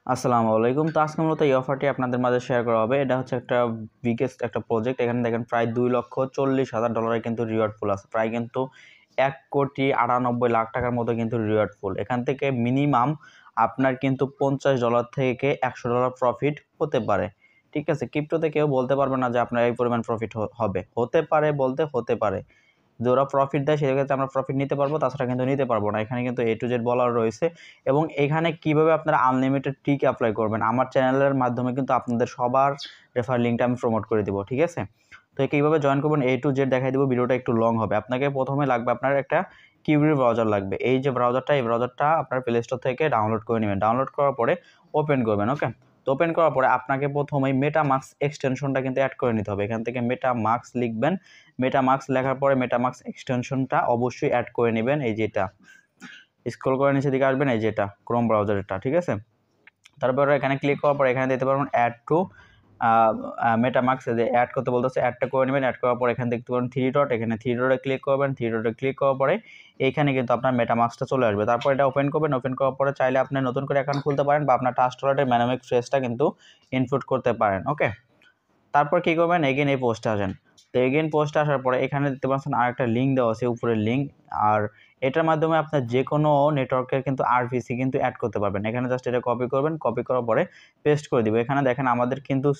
আসসালামু আলাইকুম। তো আজকে মূলত এই অফারটি আপনাদের মাঝে শেয়ার করা হবে। এটা হচ্ছে একটা বিগেস্ট একটা প্রজেক্ট। এখানে দেখেন প্রায় $2,40,000 কিন্তু রিওয়ার্ড পুল আছে। প্রায় কিন্তু $1,98,00,000 মতো কিন্তু রিওয়ার্ড পুল। এখান থেকে মিনিমাম আপনার কিন্তু $50 থেকে $100 প্রফিট হতে পারে। ঠিক আছে? ক্রিপ্টোতে কেউ বলতে পারবে না যে আপনার এই পরিমাণ প্রফিট হবে। হতে পারে বলতে হতে পারে। যে ওরা প্রফিট দেয় সেক্ষেত্রে আমরা প্রফিট নিতে পারবো, তাছাড়া কিন্তু নিতে পারবো না। এখানে কিন্তু A to Z বলা রয়েছে এবং এখানে কিভাবে আপনারা আনলিমিটেড ট্রিক অ্যাপ্লাই করবেন আমার চ্যানেলের মাধ্যমে কিন্তু আপনাদের সবার রেফার লিঙ্কটা আমি প্রমোট করে দিব। ঠিক আছে? তো কীভাবে জয়েন করবেন A to Z দেখাই দেবো। ভিডিওটা একটু লং হবে। আপনাকে প্রথমে লাগবে আপনার একটা কিউরি ব্রাউজার লাগবে। এই যে ব্রাউজারটা, এই ব্রাউজারটা আপনার প্লে স্টোর থেকে ডাউনলোড করে নেবেন। ডাউনলোড করার পরে ওপেন করবেন। ওকে, তো ওপেন করার পরে আপনাকে প্রথমেই মেটামাস্ক এক্সটেনশনটা কিন্তু অ্যাড করে নিতে হবে। এখান থেকে মেটামাস্ক লিখবেন। মেটামাস্ক লেখার পরে মেটামাস্ক এক্সটেনশনটা অবশ্যই অ্যাড করে নেবেন। এই যেটা স্ক্রল করে নিচের দিকে আসবেন, এই যেটা ক্রোম ব্রাউজারটা। ঠিক আছে? তারপরে এখানে ক্লিক করার পর এখানে দেখতে পারবেন অ্যাড টু মেটামাস্ক, যে অ্যাড করতে বলতেছে অ্যাডটা করে নেবেন। অ্যাড করার পর এখানে দেখতে পাবেন থ্রি ডট, এখানে থ্রি ডটে ক্লিক করবেন। থ্রি ডটে ক্লিক করার পরে এইখানে কিন্তু আপনার মেটামাস্কটা চলে আসবে। তারপর এটা ওপেন করবেন। ওপেন করার পরে চাইলে আপনি নতুন করে অ্যাকাউন্ট খুলতে পারেন বা আপনার ট্রাস্ট ওয়ালেটের ম্যানুয়াল ফ্রেজটা কিন্তু ইনপুট করতে পারেন। ওকে, তারপর কী করবেন, এগেন এই পোস্টে আসেন। তো এগেন পোস্টে আসার পরে এখানে দেখতে পাচ্ছেন আরেকটা লিঙ্ক দেওয়া আছে, উপরের লিঙ্ক। আর এটার মাধ্যমে আপনার যে কোনো নেটওয়ার্কের কিন্তু আরপিসি কিন্তু অ্যাড করতে পারবেন। এখানে জাস্ট এটা কপি করবেন, কপি করার পরে পেস্ট করে দিব। এখানে দেখেন আমাদের কিন্তু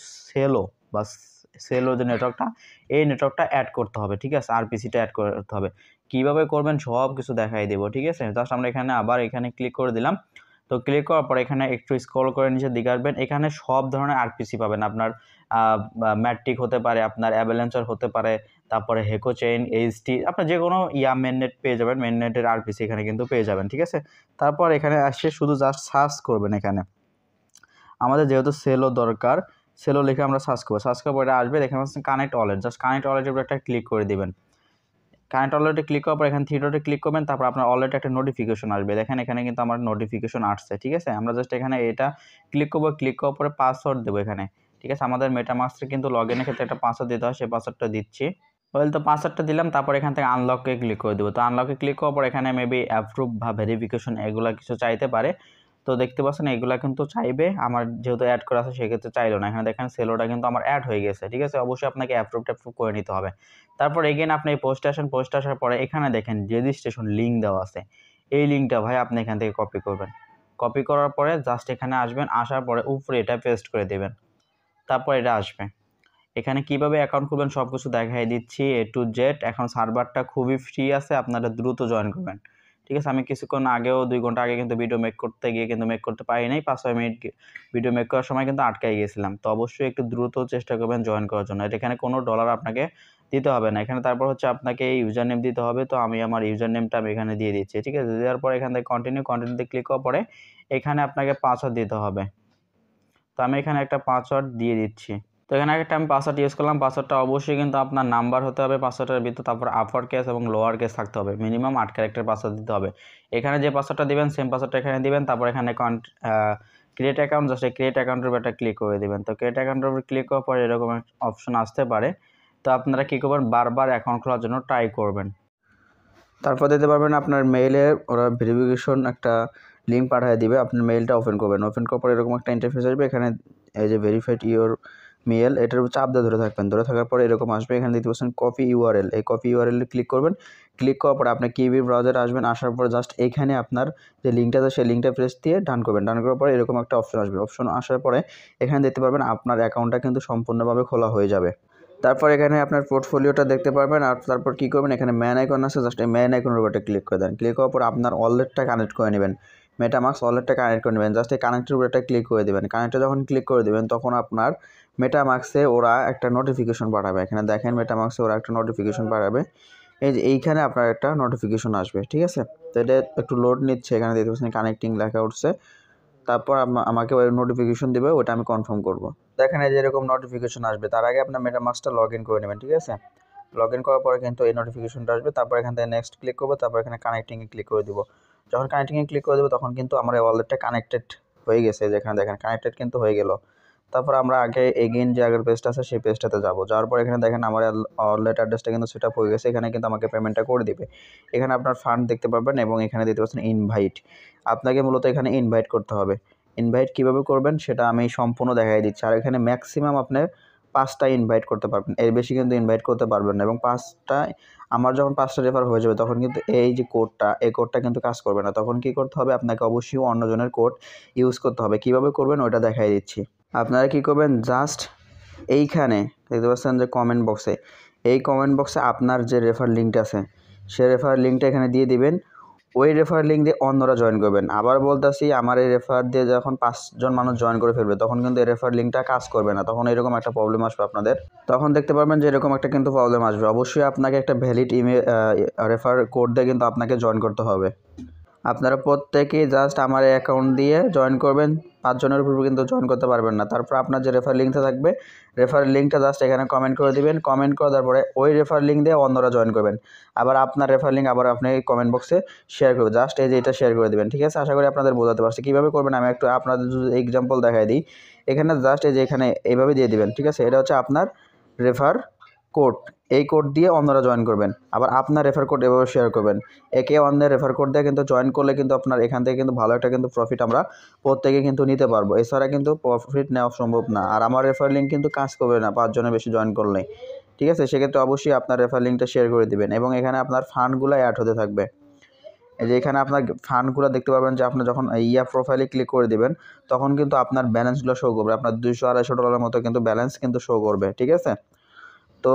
সেলো যে নেটওয়ার্কটা, এই নেটওয়ার্কটা অ্যাড করতে হবে। ঠিক আছে? আরপিসিটা অ্যাড করতে হবে। কীভাবে করবেন সব কিছু দেখাই দেবো। ঠিক আছে? জাস্ট আমরা এখানে আবার এখানে ক্লিক করে দিলাম। তো ক্লিক করার পর এখানে একটু স্ক্রল করে নিচে দিকে আসবেন। এখানে সব ধরনের আরপিসি পাবেন। আপনার ম্যাট্রিক হতে পারে, আপনার অ্যাভেলেন্সার হতে পারে, তারপরে হেকো চেইন, এইচটি, আপনার যে কোনো মেননেট পেয়ে যাবেন। মেননেটের আরপিসি এখানে কিন্তু পেয়ে যাবেন। ঠিক আছে? তারপর এখানে আসে শুধু জাস্ট সার্চ করবেন। এখানে আমাদের যেহেতু সেলও দরকার, সেলও লিখে আমরা সার্চ করবো। সার্চ করার পরে আসবে, দেখে পাচ্ছেন কানেক্ট ওয়ালেট। জাস্ট কানেক্ট ওয়ালেটের উপর একটা ক্লিক করে দিবেন। কানেক্ট ওয়ালেটে ক্লিক করার পর এখানে থ্রি ডটে ক্লিক করবেন। তারপর আপনার ওয়ালেটে একটা নোটিফিকেশন আসবে। দেখেন এখানে কিন্তু আমার নোটিফিকেশন আসছে। ঠিক আছে? আমরা জাস্ট এখানে এটা ক্লিক করবো। ক্লিক করার পরে পাসওয়ার্ড দেবো এখানে। ঠিক আছে? আমাদের মেটামাস্কে কিন্তু লগ ইনের ক্ষেত্রে একটা পাসওয়ার্ড দিতে হয়, সেই পাসওয়ার্ডটা দিচ্ছি। তো পাসওয়ার্ডটা দিলাম। তারপর এখান থেকে আনলকে ক্লিক করে দেবো। তো আনলকে ক্লিক করার পর এখানে মেবি অ্যাপ্রুভ বা ভেরিফিকেশন এগুলো কিছু চাইতে পারে। তো দেখতে পাচ্ছেন এগুলো কিন্তু চাইবে। আমার যেহেতু অ্যাড করা আছে সেক্ষেত্রে চাইলো না। এখানে দেখেন সেলোটা কিন্তু আমার অ্যাড হয়ে গেছে। ঠিক আছে? অবশ্যই আপনাকে অ্যাপ্রুভ করে নিতে হবে। তারপর এগেন আপনি এই পোস্টে আসেন। পোস্টে আসার পরে এখানে দেখেন রেজিস্ট্রেশন লিঙ্ক দেওয়া আছে। এই লিঙ্কটা ভাই আপনি এখান থেকে কপি করবেন। কপি করার পরে জাস্ট এখানে আসবেন। আসার পরে উপরে এটা পেস্ট করে দেবেন। তারপর এটা আসবে। এখানে কিভাবে অ্যাকাউন্ট খুলবেন সব কিছু দেখাই দিচ্ছি A to Z। এখন সার্ভারটা খুবই ফ্রি আছে, আপনারা দ্রুত জয়েন করবেন। ঠিক আছে? আমি কিছুক্ষণ আগেও 2 ঘন্টা আগে কিন্তু ভিডিও মেক করতে গিয়ে কিন্তু মেক করতে পারি নাই। 5-6 মিনিট ভিডিও মেক করার সময় কিন্তু আটকাই গেছিলাম। তো অবশ্যই একটু দ্রুত চেষ্টা করবেন জয়েন করার জন্য। এখানে কোনো ডলার আপনাকে দিতে হবে না। এখানে তারপর হচ্ছে আপনাকে এই ইউজার নেম দিতে হবে। তো আমি আমার ইউজার নেমটা আমি এখানে দিয়ে দিচ্ছি। ঠিক আছে? দেওয়ার পরে এখান থেকে কন্টিনিউতে ক্লিক করার পরে এখানে আপনাকে পাসওয়ার্ড দিতে হবে। তো আমি এখানে একটা পাসওয়ার্ড দিয়ে দিচ্ছি। তো এখানে একটা আমি পাসওয়ার্ড ইউজ করলাম। পাসওয়ার্ডটা অবশ্যই কিন্তু আপনার নাম্বার হতে হবে পাসওয়ার্ডের ভিতর, তারপর আপার কেস এবং লোয়ার কেস থাকতে হবে। মিনিমাম 8 ক্যারেক্টার পাসওয়ার্ড দিতে হবে। এখানে যে পাসওয়ার্ডটা দিবেন সেম পাসওয়ার্ডটা এখানে দিবেন। তারপর এখানে ক্রিয়েট অ্যাকাউন্ট, জাস্ট ক্রিয়েট অ্যাকাউন্টের উপর একটা ক্লিক করে দিবেন। তো ক্রিয়েট অ্যাকাউন্টের উপর ক্লিক করার পরে এরকম একটা অপশন আসতে পারে। তো আপনারা কী করবেন, বারবার অ্যাকাউন্ট খোলার জন্য ট্রাই করবেন। তারপর দিতে পারবেন আপনার মেইলে ওরা ভেরিফিকেশন একটা লিঙ্ক পাঠিয়ে দিবে। আপনার মেইলটা ওপেন করবেন। ওপেন করার পরে এরকম একটা ইন্টারফেস আসবে। এখানে এই যে ভেরিফাইড ইওর মেইল, এটার উপর চাপ দিয়ে ধরে থাকবেন। ধরে থাকার পরে এরকম আসবে। এখানে দেখতে পাচ্ছেন কপি ইউআরএল। এই কপি ইউআরএলে ক্লিক করবেন। ক্লিক করার পরে আপনি কিবি ব্রাউজারে আসবেন। আসার পরে জাস্ট এখানে আপনার যে লিঙ্কটা আছে সেই লিঙ্কটা প্রেস দিয়ে ডান করবেন। ডান করার পরে এরকম একটা অপশন আসবে। অপশন আসার পরে এখানে দেখতে পারবেন আপনার অ্যাকাউন্টটা কিন্তু সম্পূর্ণভাবে খোলা হয়ে যাবে। তারপর এখানে আপনার পোর্টফোলিওটা দেখতে পারবেন। আর তারপর কী করবেন, এখানে ম্যান আইকন আছে, জাস্ট এই ম্যান আইকনের উপরে ক্লিক করে দেন। ক্লিক করার পর আপনার ওয়ালেটটা কানেক্ট করে নেবেন। মেটামাস্ক ওয়ালেটটা কানেক্ট করে নেবেন। জাস্ট এই কানেক্টের উপরে একটা ক্লিক করে দেবেন। কানেক্টে যখন ক্লিক করে দেবেন তখন আপনার মেটামাস্কে ওরা একটা নোটিফিকেশন পাঠাবে। এখানে দেখেন মেটামাস্কে ওরা একটা নোটিফিকেশন পাঠাবে। এই যে এইখানে আপনার একটা নোটিফিকেশন আসবে। ঠিক আছে? তো এটা একটু লোড নিচ্ছে। এখানে দেখতে পাচ্ছেন কানেক্টিং লেখা উঠছে। তারপর আমাকে ওই নোটিফিকেশন দেবে, ওটা আমি কনফার্ম করব। দেখেন এই যে এরকম নোটিফিকেশন আসবে। তার আগে আপনার মেটামাস্কটা লগ ইন করে নেবেন। ঠিক আছে? লগ ইন করার পরে কিন্তু এই নোটিফিকেশনটা আসবে। তারপর এখান থেকে নেক্সট ক্লিক করবো। তারপর এখানে কানেক্টিংয়ে ক্লিক করে দিব। যখন কানেক্টিংয়ে ক্লিক করে দেবো তখন কিন্তু আমার এই ওয়ালেটটা কানেক্টেড হয়ে গেছে। যেখানে দেখেন কানেক্টেড কিন্তু হয়ে গেল। তারপর আমরা আগে এগেইন যে আগের পেজটা আছে সেই পেজটাতে যাবো। যাওয়ার পর এখানে দেখেন আমার ওয়ালেট অ্যাড্রেসটা কিন্তু সেট আপ হয়ে গেছে। এখানে কিন্তু আমাকে পেমেন্টটা করে দিবে। এখানে আপনার ফান্ড দেখতে পারবেন এবং এখানে দেখতে পাচ্ছেন ইনভাইট। আপনাকে মূলত এখানে ইনভাইট করতে হবে। ইনভাইট কীভাবে করবেন সেটা আমি সম্পূর্ণ দেখাই দিচ্ছি। আর এখানে ম্যাক্সিমাম আপনি 5টা ইনভাইট করতে পারবেন, এর বেশি কিন্তু ইনভাইট করতে পারবেন না। এবং 5টা আমার যখন 5টা রেফার হয়ে যাবে তখন কিন্তু এই যে কোডটা, এই কোডটা কিন্তু কাজ করবে না। তখন কী করতে হবে, আপনাকে অবশ্যই অন্যজনের কোড ইউজ করতে হবে। কীভাবে করবেন ওইটা দেখাই দিচ্ছি। আপনারা কী করবেন, জাস্ট এইখানে দেখতে পাচ্ছেন যে কমেন্ট বক্সে, এই কমেন্ট বক্সে আপনার যে রেফার লিঙ্কটা আছে সেই রেফার লিঙ্কটা এখানে দিয়ে দিবেন। ওই রেফার লিঙ্ক দিয়ে অন্যরা জয়েন করবেন। আবার বলতেছি, আমার এই রেফার দিয়ে যখন 5জন মানুষ জয়েন করে ফেলবে তখন কিন্তু এই রেফার লিঙ্কটা কাজ করবে না। তখন এরকম একটা প্রবলেম আসবে আপনাদের। তখন দেখতে পারবেন যে এরকম একটা কিন্তু প্রবলেম আসবে। অবশ্যই আপনাকে একটা ভ্যালিড ইমেল রেফার কোড দিয়ে কিন্তু আপনাকে জয়েন করতে হবে। আপনারা প্রত্যেকেই জাস্ট আমার এই অ্যাকাউন্ট দিয়ে জয়েন করবেন। 5 জনের উপর কিন্তু জয়েন করতে পারবেন না। তারপর আপনার যে রেফার লিঙ্কটা থাকবে, রেফার লিঙ্কটা জাস্ট এখানে কমেন্ট করে দিবেন। কমেন্ট করে দেওয়ার পরে ওই রেফার লিঙ্ক দিয়ে অন্যরা জয়েন করবেন। আবার আপনার রেফার লিঙ্ক আবার আপনি কমেন্ট বক্সে শেয়ার করবেন। জাস্ট এই যে এটা শেয়ার করে দিবেন। ঠিক আছে, আশা করি আপনাদের বোঝাতে পারছি। কীভাবে করবেন আমি একটু আপনাদের যদি এক্সাম্পল দেখাই দিই। এখানে জাস্ট এই যে এখানে এইভাবে দিয়ে দিবেন। ঠিক আছে, এটা হচ্ছে আপনার রেফার কোড। এই কোড দিয়ে অন্যরা জয়েন করবেন। আবার আপনার রেফার কোড এভাবে শেয়ার করবেন। একে অন্যের রেফার কোড দিয়ে কিন্তু জয়েন করলে কিন্তু আপনার এখান থেকে কিন্তু ভালো একটা কিন্তু প্রফিট আমরা প্রত্যেকে কিন্তু নিতে পারবো। এছাড়া কিন্তু প্রফিট নেওয়া সম্ভব না। আর আমার রেফার লিঙ্ক কিন্তু কাজ করবে না 5 জনের বেশি জয়েন করলে। ঠিক আছে, সেক্ষেত্রে অবশ্যই আপনার রেফার লিঙ্কটা শেয়ার করে দিবেন। এবং এখানে আপনার ফান্ডগুলো অ্যাড হতে থাকবে। এই যে এখানে আপনার ফান্ডগুলো দেখতে পাবেন যে আপনি যখন প্রোফাইলে ক্লিক করে দিবেন তখন কিন্তু আপনার ব্যালেন্সগুলো শো করবে। আপনার $200-250 মতো কিন্তু ব্যালেন্স কিন্তু শো করবে। ঠিক আছে, তো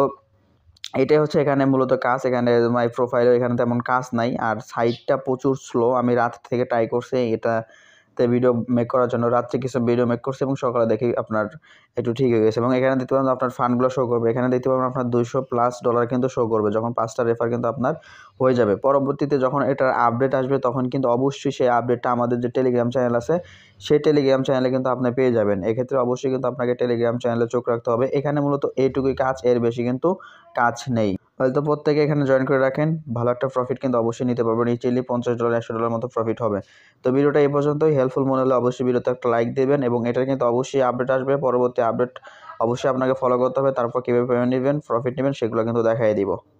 এটাই হচ্ছে এখানে মূলত কাজ। এখানে মাই প্রোফাইলে এখানে তেমন কাজ নাই। আর সাইটটা প্রচুর স্লো। আমি রাত থেকে ট্রাই করছি এটাতে ভিডিও মেক করার জন্য। রাত্রে কিছু ভিডিও মেক করছি এবং সকালে দেখি আপনার একটু ঠিক হয়ে গেছে। এবং এখানে দেখতে পাবেন আপনার ফান্ডগুলো শো করবে। এখানে দেখতে পাবেন আপনার $200+ কিন্তু শো করবে যখন 5টা রেফার কিন্তু আপনার হয়ে যাবে। পরবর্তীতে যখন এটার আপডেট আসবে তখন কিন্তু অবশ্যই সেই আপডেটটা আমাদের যে টেলিগ্রাম চ্যানেল আছে সেই টেলিগ্রাম চ্যানেলে কিন্তু আপনি পেয়ে যাবেন। এক্ষেত্রে অবশ্যই কিন্তু আপনাকে টেলিগ্রাম চ্যানেলে চোখ রাখতে হবে। এখানে মূলত এইটুকুই কাজ, এর বেশি কিন্তু কাজ নেই। হয়তো প্রত্যেকে এখানে জয়েন করে রাখেন, ভালো একটা প্রফিট কিন্তু অবশ্যই নিতে পারবেন। ইজিলি $50-100 মতো প্রফিট হবে। তো ভিডিওটা এই পর্যন্তই। হেল্পফুল মনে হলে অবশ্যই ভিডিওতে একটা লাইক দেবেন। এবং এটার কিন্তু অবশ্যই আপডেট আসবে। পরবর্তী আপডেট অবশ্যই আপনাকে ফলো করতে হবে। তারপর কীভাবে পেমেন্ট নেবেন, প্রফিট নেবেন সেগুলো কিন্তু দেখাই দিব।